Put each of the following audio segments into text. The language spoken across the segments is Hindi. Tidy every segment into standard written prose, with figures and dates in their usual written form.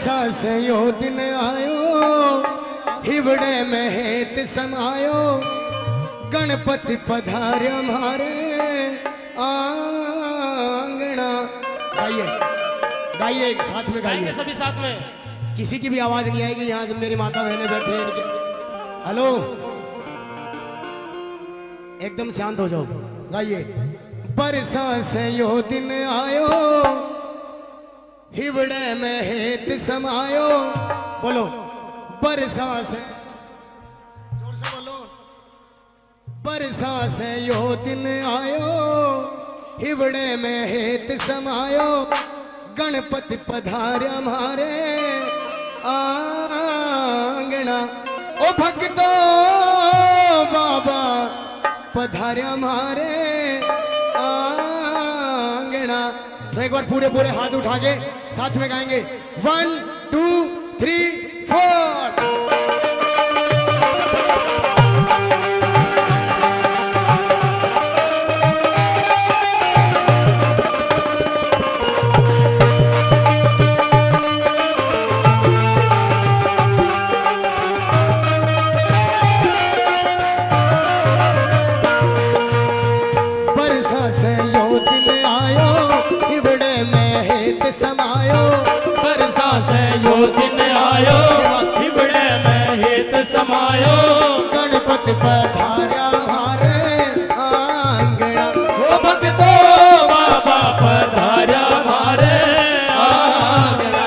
बरसा से यो दिन आयो हिवड़े में हेत समायो गणपति पधार्य हमारे आंगना। गाइए गाइए साथ में गाइए सभी साथ में। किसी की भी आवाज नहीं आएगी यहाँ से मेरी माता बहने बैठे हैं इनके। हेलो एकदम शांत हो जाओ। गाइए बरसा से यो दिन आयो हिवड़े में हेत समायो। बोलो बरसा से जोर से बोलो। बरसा से यो दिन आयो हिवड़े में हेत समायो गणपति पधार्य हमारे आंगना। ओ भक्तो बाबा पधार्य हमारे आंगना। तो एक बार पूरे पूरे हाथ उठा के साथ में गाएंगे 1 2 3 4। समायो बरसा से यो दिन आयो हिवड़े में हेत समायो गणपति पधार्य हमारे आंगना। ओ भक्तो बाबा पधार्य हमारे आंगना।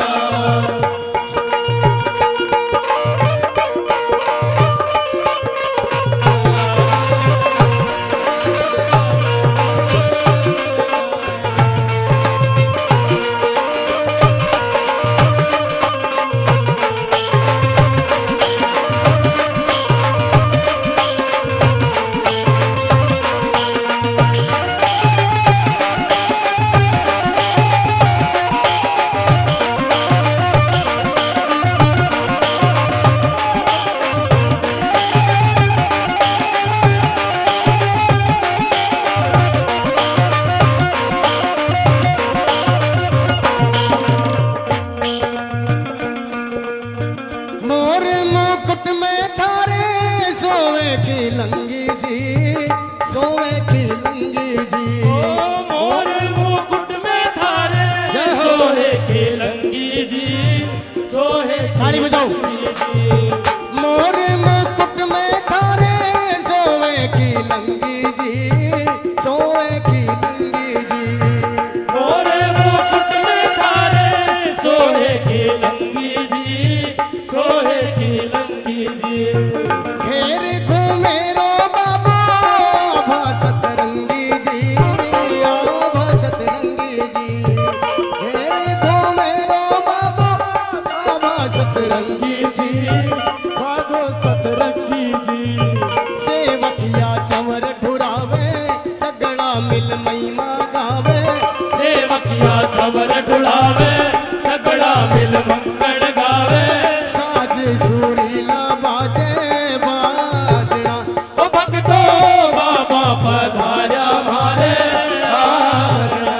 लंगी जी सोवे की लंगी जी। ओ मोर मुकुट में थारे सोहे की लंगी जी सोहे ताली बजाओ। मोर मुकुट में थारे सोवे की लंगी जी सोवे की लंगी जी। मोर मुकुट में थारे सोहे की लंगी जी सोहे की लंगी जी। घेर घूमे रो बाबा आभा सतरंगी जी आभा सतरंगी जी। घेर घूमे रो बाबा आभा सतरंगी जी भागो सतरंगी जी। सेवकिया चंवर ढुरावे सगड़ा मिल महिमा गावे। सेवकिया चंवर ढुरावे सगड़ा मिल मंगल गावे। साज सुरीला बाजे बाजना। ओ भक्तो बाबा पधार्य हमारे आंगना।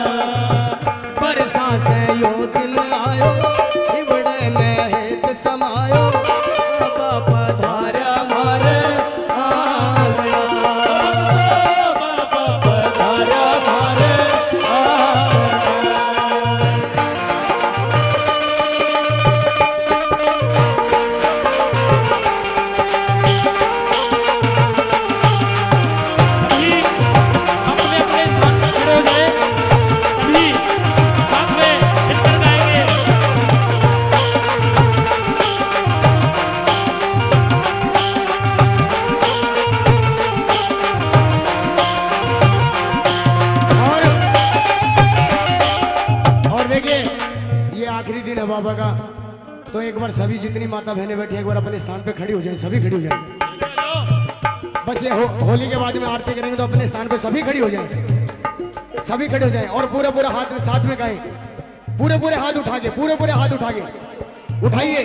बरसा से यो दिन आयो हिवड़े में हेत समायो बाबा पधार्य हमारे आंगना। बाबा पधार्य हमारे आखिरी दिन है बाबा का। तो एक बार सभी जितनी माता बहनें बैठी एक बार अपने स्थान पे खड़ी हो जाए। सभी खड़ी हो जाए। बस ये होली के बाद में आरती करेंगे तो अपने स्थान पे सभी खड़ी हो जाए। सभी खड़े हो जाए और पूरे पूरे हाथ में साथ में गाएं। पूरे पूरे हाथ उठा के पूरे पूरे हाथ उठा के उठाइए।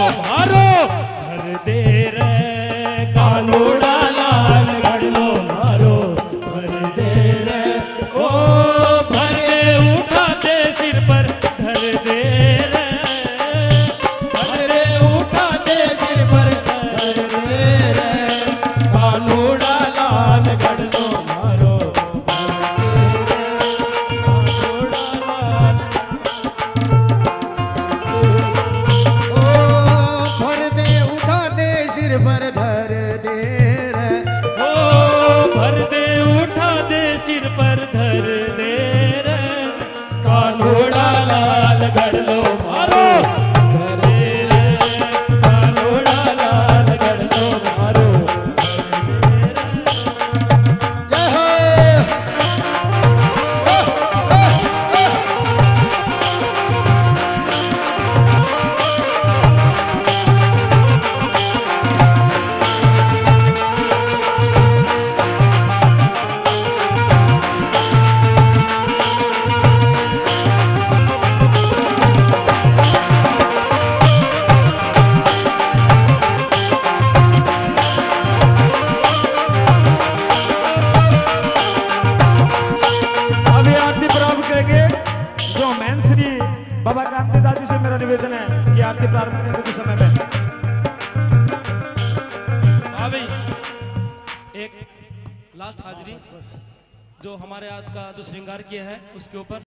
मारो भर दे रे कानूड़ा लाल गढ़ लो मारो भर दे रे ओ भरे उठा दे सिर पर धर दे रे भरे उठा दे सिर पर धर दे रे कानूड़ा लाल गढ़ लो मारो पर धर दे रे ओ भर दे उठा दे सिर पर धर दे रे कानूड़ा लाल गढ़ लो मारो धर दे रे कानूड़ा लाल गढ़ लो मारो धर दे रे। जय हो। बाबा क्रांतिदास जी से मेरा निवेदन है कि आरती प्रारंभ करने के कुछ समय में हाँ भाई एक लास्ट हाजिरी जो हमारे आज का जो श्रृंगार किया है उसके ऊपर